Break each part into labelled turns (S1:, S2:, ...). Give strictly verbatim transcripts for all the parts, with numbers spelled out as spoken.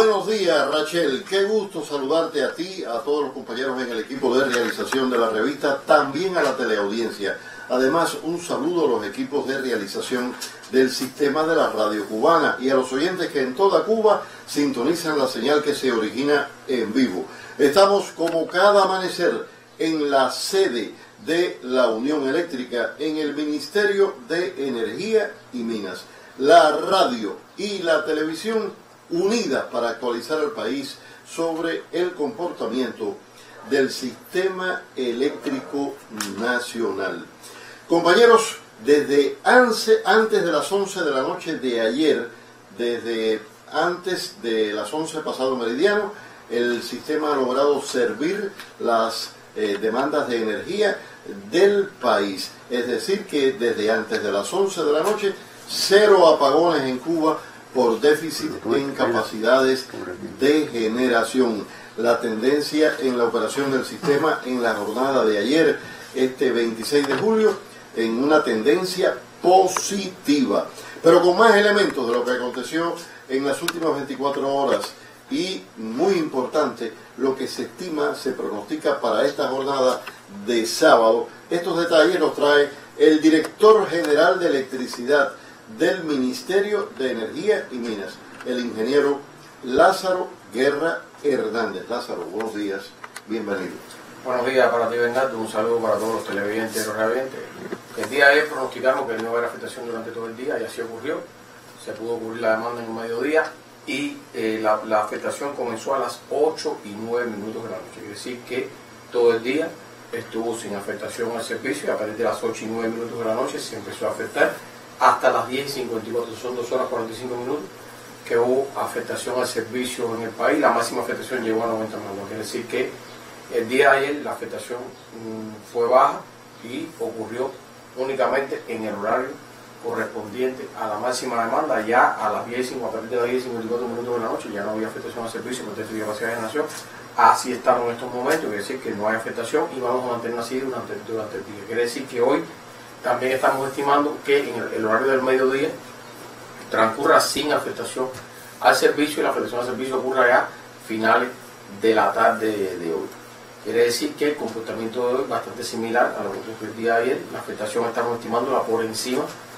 S1: Buenos días, Rachel. Qué gusto saludarte a ti, a todos los compañeros en el equipo de realización de la revista, también a la teleaudiencia. Además, un saludo a los equipos de realización del sistema de la radio cubana y a los oyentes que en toda Cuba sintonizan la señal que se origina en vivo. Estamos como cada amanecer en la sede de la Unión Eléctrica en el Ministerio de Energía y Minas. La radio y la televisión unidas para actualizar al país sobre el comportamiento del sistema eléctrico nacional. Compañeros, desde antes de las once de la noche de ayer, desde antes de las once pasado meridiano, el sistema ha logrado servir las eh, demandas de energía del país. Es decir, que desde antes de las once de la noche, cero apagones en Cuba por déficit en capacidades de generación. La tendencia en la operación del sistema en la jornada de ayer, este veintiséis de julio, en una tendencia positiva, pero con más elementos de lo que aconteció en las últimas veinticuatro horas y, muy importante, lo que se estima, se pronostica para esta jornada de sábado. Estos detalles los trae el director general de electricidad del Ministerio de Energía y Minas, el ingeniero Lázaro Guerra Hernández. Lázaro, buenos días, bienvenido.
S2: Buenos días para ti, Bernardo, un saludo para todos los televidentes y los radiovidentes. El día de ayer pronosticamos que no iba a haber afectación durante todo el día y así ocurrió. Se pudo cubrir la demanda en un mediodía y eh, la, la afectación comenzó a las ocho y nueve minutos de la noche. Quiere decir que todo el día estuvo sin afectación al servicio y a partir de las ocho y nueve minutos de la noche se empezó a afectar hasta las diez y cincuenta y cuatro, son dos horas cuarenta y cinco minutos que hubo afectación al servicio en el país. La máxima afectación llegó a noventa minutos. Quiere decir que el día de ayer la afectación mmm, fue baja y ocurrió únicamente en el horario correspondiente a la máxima demanda. Ya a las diez, a partir de las diez y cincuenta y cuatro minutos de la noche ya no había afectación al servicio por déficit de capacidad de generación. Así estamos en estos momentos, quiere decir que no hay afectación y vamos a mantener así durante, durante el día. Quiere decir que hoy también estamos estimando que en el, el horario del mediodía transcurra sin afectación al servicio y la afectación al servicio ocurra ya a finales de la tarde de, de hoy. Quiere decir que el comportamiento de hoy es bastante similar a lo que ocurrió el día de ayer. La afectación estamos estimándola por encima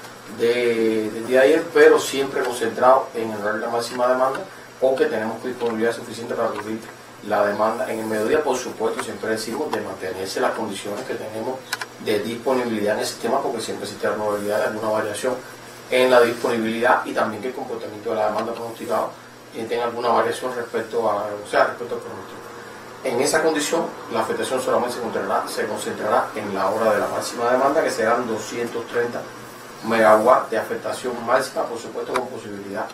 S2: de, del día de ayer, pero siempre concentrado en el horario de la máxima demanda, porque tenemos disponibilidad suficiente para cubrir la demanda en el mediodía. Por supuesto, siempre decimos de mantenerse las condiciones que tenemos de disponibilidad en el sistema, porque siempre existe la probabilidad de alguna variación en la disponibilidad y también que el comportamiento de la demanda pronosticada tenga alguna variación respecto a, o sea, respecto al pronóstico. En esa condición, la afectación solamente se concentrará, se concentrará en la hora de la máxima demanda, que serán doscientos treinta megawatts de afectación máxima, por supuesto con posibilidad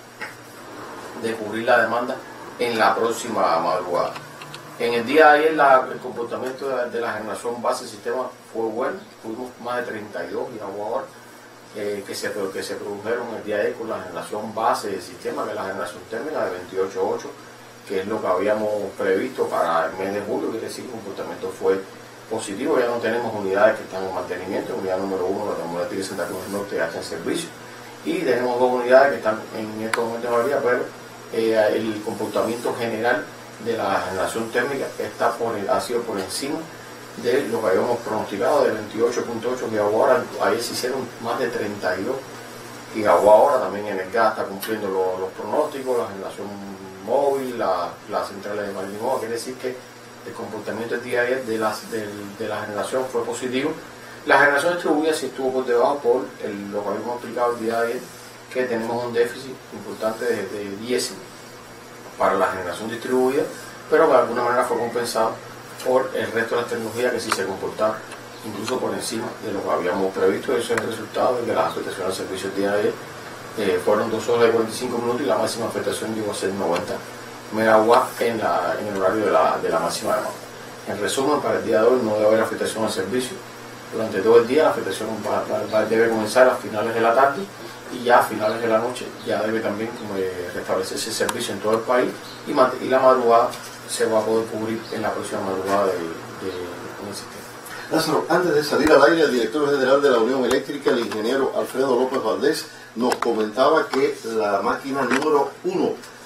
S2: de cubrir la demanda en la próxima madrugada. En el día de ayer la, el comportamiento de, de la generación base del sistema fue bueno, tuvimos más de treinta y dos gigawatt eh, que, se, que se produjeron el día de ayer con la generación base del sistema, que es la generación térmica de veintiocho punto ocho, que es lo que habíamos previsto para el mes de julio. Quiere decir que el comportamiento fue positivo. Ya no tenemos unidades que están en mantenimiento. Unidad número uno, la Termoeléctrica de Santa Cruz del Norte, ya está en servicio, y tenemos dos unidades que están en estos momentos en la pero eh, el comportamiento general de la generación térmica está por, ha sido por encima de lo que habíamos pronosticado, de veintiocho punto ocho gigawatt. Ahí se hicieron más de treinta y dos gigawatt. También en el gas está cumpliendo los, los pronósticos, la generación móvil, la, las centrales de Marinova. Quiere decir que el comportamiento del día de ayer de, las, de, de la generación fue positivo. La generación distribuida sí estuvo por debajo por el, lo que habíamos explicado el día de ayer, que tenemos un déficit importante de, de diésimo para la generación distribuida, pero que de alguna manera fue compensado por el resto de las tecnologías que sí se comportaron incluso por encima de lo que habíamos previsto. Eso es el resultado de que las afectaciones al servicio el día de ayer eh, fueron dos horas y cuarenta y cinco minutos y la máxima afectación llegó a ser noventa megawatts en, la, en el horario de la, de la máxima demanda. En resumen, para el día de hoy no debe haber afectación al servicio durante todo el día. La afectación va, va, va, debe comenzar a finales de la tarde y ya a finales de la noche ya debe también como, eh, restablecerse el servicio en todo el país y, y la madrugada se va a poder cubrir en la próxima madrugada del de, de, sistema.
S1: Lázaro, antes de salir al aire, el director general de la Unión Eléctrica, el ingeniero Alfredo López Valdés, nos comentaba que la máquina número uno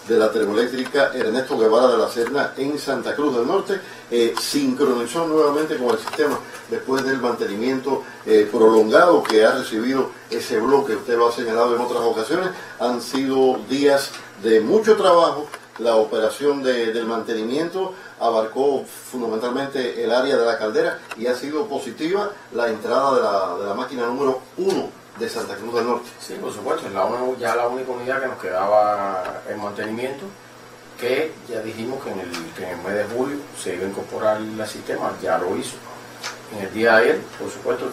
S1: de la termoeléctrica Ernesto Guevara de la Serna en Santa Cruz del Norte, eh, sincronizó nuevamente con el sistema después del mantenimiento eh, prolongado que ha recibido ese bloque. Usted lo ha señalado en otras ocasiones, han sido días de mucho trabajo. La operación de, del mantenimiento abarcó fundamentalmente el área de la caldera y ha sido positiva la entrada de la, de la máquina número uno de Santa Cruz del Norte.
S2: Sí, por supuesto, es la, ya la única unidad que nos quedaba en mantenimiento, que ya dijimos que en el, que en el mes de julio se iba a incorporar al sistema, ya lo hizo. En el día de ayer, por supuesto,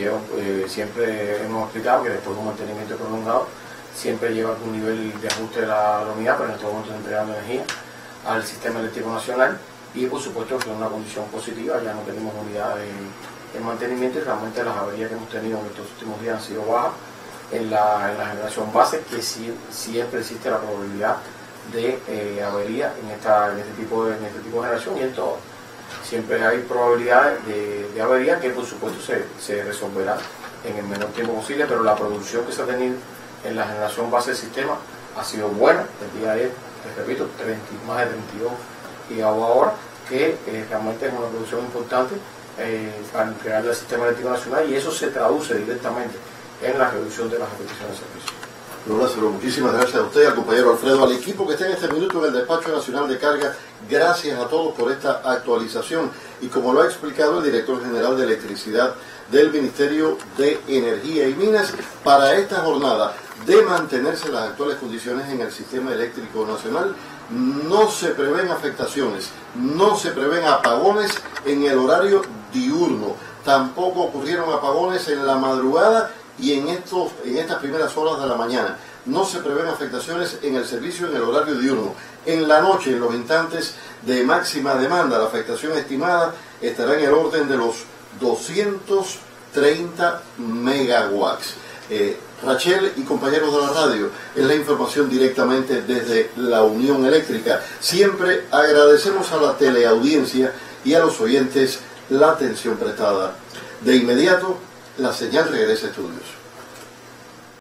S2: eh, siempre hemos explicado que después de un mantenimiento prolongado, siempre lleva algún nivel de ajuste de la, la unidad, pero en estos momentos entregando energía al sistema eléctrico nacional, y por supuesto que es una condición positiva, ya no tenemos unidad en, en mantenimiento, y realmente las averías que hemos tenido en estos últimos días han sido bajas en la, en la generación base, que sí, siempre existe la probabilidad de eh, avería en, esta, en, este tipo de, en este tipo de generación y en todo. Siempre hay probabilidades de, de avería que por supuesto se, se resolverá en el menor tiempo posible, pero la producción que se ha tenido en la generación base del sistema ha sido buena. El día de ayer, les repito, treinta, más de treinta y dos gigawatts hora, que eh, realmente es una producción importante eh, para crear el sistema eléctrico nacional, y eso se traduce directamente en la reducción de las repeticiones de servicio.
S1: Don Lázaro, muchísimas gracias a usted, al compañero Alfredo, al equipo que está en este minuto en el Despacho Nacional de Carga. Gracias a todos por esta actualización. Y como lo ha explicado el director general de Electricidad del Ministerio de Energía y Minas, para esta jornada de mantenerse las actuales condiciones en el sistema eléctrico nacional, no se prevén afectaciones, no se prevén apagones en el horario diurno. Tampoco ocurrieron apagones en la madrugada y en, estos, en estas primeras horas de la mañana. No se prevén afectaciones en el servicio en el horario diurno. En la noche, en los instantes de máxima demanda, la afectación estimada estará en el orden de los doscientos treinta megawatts. Eh, Rachel y compañeros de la radio, es la información directamente desde la Unión Eléctrica. Siempre agradecemos a la teleaudiencia y a los oyentes la atención prestada. De inmediato, la señal regresa a estudios.